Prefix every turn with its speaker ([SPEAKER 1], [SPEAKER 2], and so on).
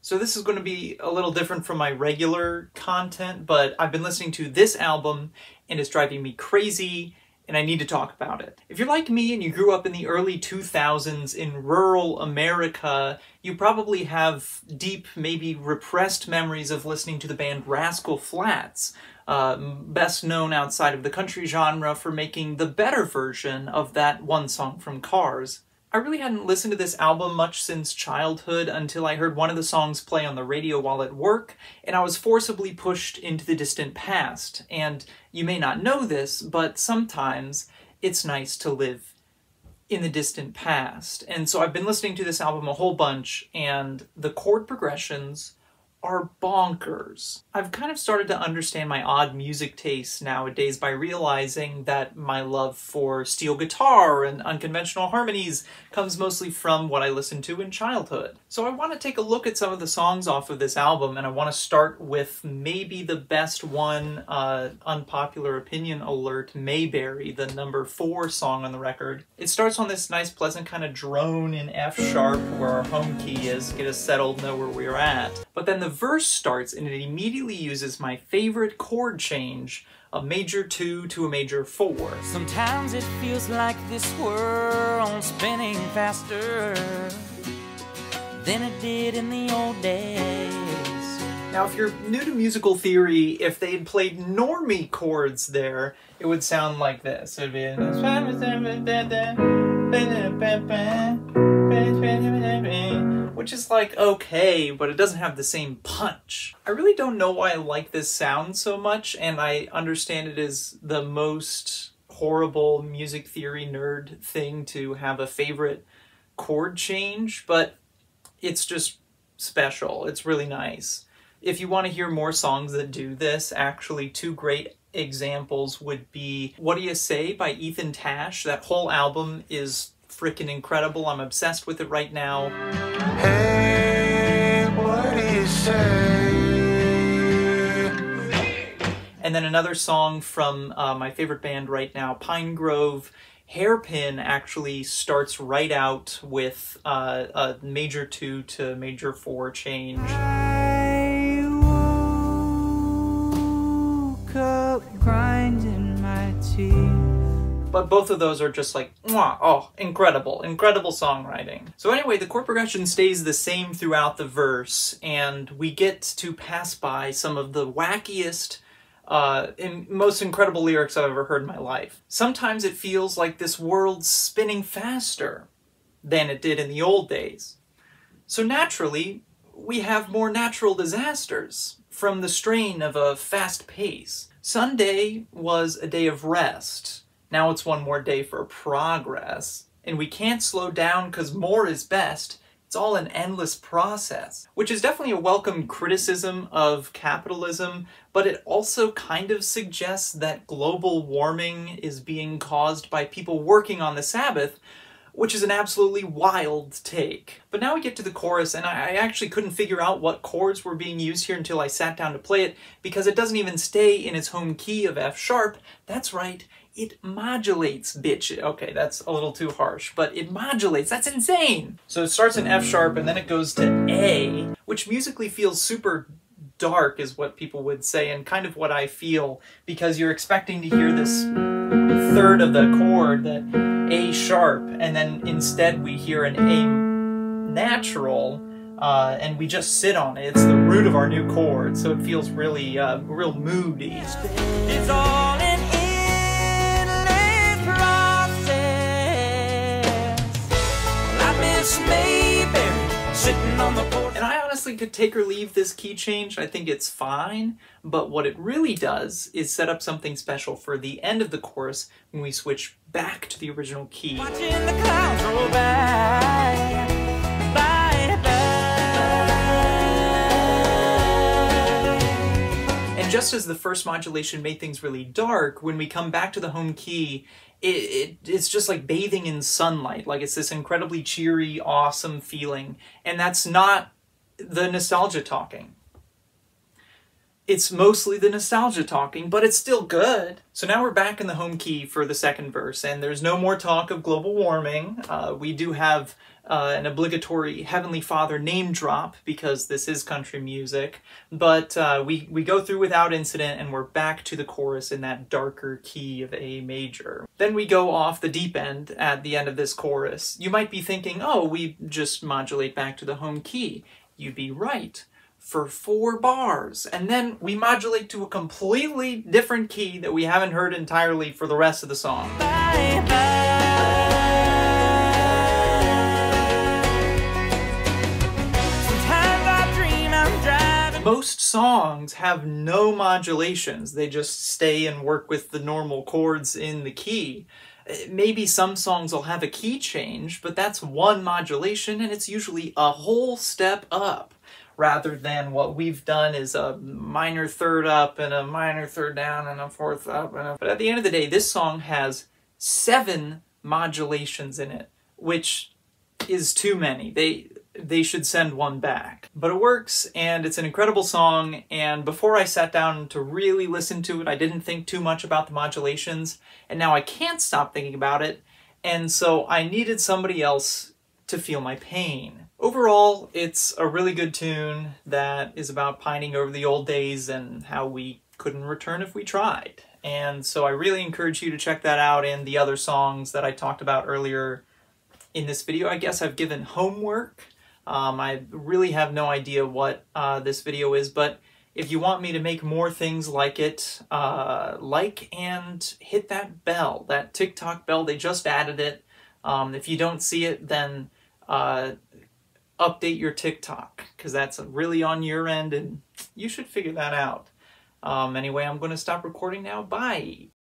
[SPEAKER 1] So this is going to be a little different from my regular content, but I've been listening to this album and it's driving me crazy and I need to talk about it. If you're like me and you grew up in the early 2000s in rural America, you probably have deep, maybe repressed memories of listening to the band Rascal Flatts, best known outside of the country genre for making the better version of that one song from Cars. I really hadn't listened to this album much since childhood until I heard one of the songs play on the radio while at work, and I was forcibly pushed into the distant past. And you may not know this, but sometimes it's nice to live in the distant past. And so I've been listening to this album a whole bunch, and the chord progressions are bonkers. I've kind of started to understand my odd music tastes nowadays by realizing that my love for steel guitar and unconventional harmonies comes mostly from what I listened to in childhood. So I want to take a look at some of the songs off of this album, and I want to start with maybe the best one, unpopular opinion alert, Mayberry, the number 4 song on the record. It starts on this nice pleasant kind of drone in F sharp where our home key is, get us settled, know where we're at. But then the verse starts and it immediately uses my favorite chord change, a major 2 to a major 4.
[SPEAKER 2] Sometimes it feels like this world's spinning faster than it did in the old days.
[SPEAKER 1] Now, if you're new to musical theory, if they had played normie chords there, it would sound like this. It would be which is like okay, but it doesn't have the same punch. I really don't know why I like this sound so much, and I understand it is the most horrible music theory nerd thing to have a favorite chord change, but it's just special. It's really nice. If you want to hear more songs that do this, actually 2 great examples would be What Do You Say by Ethan Tash. That whole album is freaking incredible. I'm obsessed with it right now.
[SPEAKER 3] Hey, what do you say?
[SPEAKER 1] And then another song from my favorite band right now, Pine Grove. Hairpin actually starts right out with a major 2 to major 4 change.
[SPEAKER 2] I woke up grinding my teeth.
[SPEAKER 1] But both of those are just like, mwah, oh, incredible, incredible songwriting. So anyway, the chord progression stays the same throughout the verse, and we get to pass by some of the wackiest and most incredible lyrics I've ever heard in my life. Sometimes it feels like this world's spinning faster than it did in the old days. So naturally, we have more natural disasters from the strain of a fast pace. Sunday was a day of rest. Now it's one more day for progress, and we can't slow down because more is best. It's all an endless process, which is definitely a welcome criticism of capitalism, but it also kind of suggests that global warming is being caused by people working on the Sabbath, which is an absolutely wild take. But now we get to the chorus, and I actually couldn't figure out what chords were being used here until I sat down to play it, because it doesn't even stay in its home key of F sharp. That's right. It modulates, bitch. Okay, that's a little too harsh, but it modulates. That's insane! So it starts in F sharp and then it goes to A, which musically feels super dark is what people would say, and kind of what I feel, because you're expecting to hear this third of the chord, that A sharp, and then instead we hear an A natural, and we just sit on it. It's the root of our new chord, so it feels really, real moody.
[SPEAKER 2] It's all an endless process. I miss Mayberry sitting on the porch.
[SPEAKER 1] And I honestly could take or leave this key change. I think it's fine, but what it really does is set up something special for the end of the chorus when we switch back to the original key.
[SPEAKER 2] Watching the clouds roll by.
[SPEAKER 1] And just as the first modulation made things really dark, when we come back to the home key, it's just like bathing in sunlight. Like, it's this incredibly cheery, awesome feeling. And that's not the nostalgia talking. it's mostly the nostalgia talking, but it's still good. So now we're back in the home key for the second verse, and there's no more talk of global warming. We do have an obligatory Heavenly Father name drop, because this is country music, but we go through without incident, and we're back to the chorus in that darker key of A major. Then we go off the deep end at the end of this chorus. You might be thinking, oh, we just modulate back to the home key. You'd be right. For 4 bars, and then we modulate to a completely different key that we haven't heard entirely for the rest of the song.
[SPEAKER 2] Bye, bye. Sometimes I dream I'm driving.
[SPEAKER 1] Most songs have no modulations. They just stay and work with the normal chords in the key. Maybe some songs will have a key change, but that's one modulation, and it's usually a whole step up, rather than what we've done is a minor third up and a minor third down and a fourth up. But at the end of the day, this song has 7 modulations in it, which is too many. They should send one back. But it works, and it's an incredible song, and before I sat down to really listen to it, I didn't think too much about the modulations, and now I can't stop thinking about it, and so I needed somebody else to feel my pain. Overall, it's a really good tune that is about pining over the old days and how we couldn't return if we tried. And so I really encourage you to check that out and the other songs that I talked about earlier in this video. I guess I've given homework. I really have no idea what this video is, but if you want me to make more things like it, like and hit that bell, that TikTok bell. They just added it. If you don't see it, then update your TikTok, because that's really on your end and you should figure that out. Anyway, I'm going to stop recording now. Bye!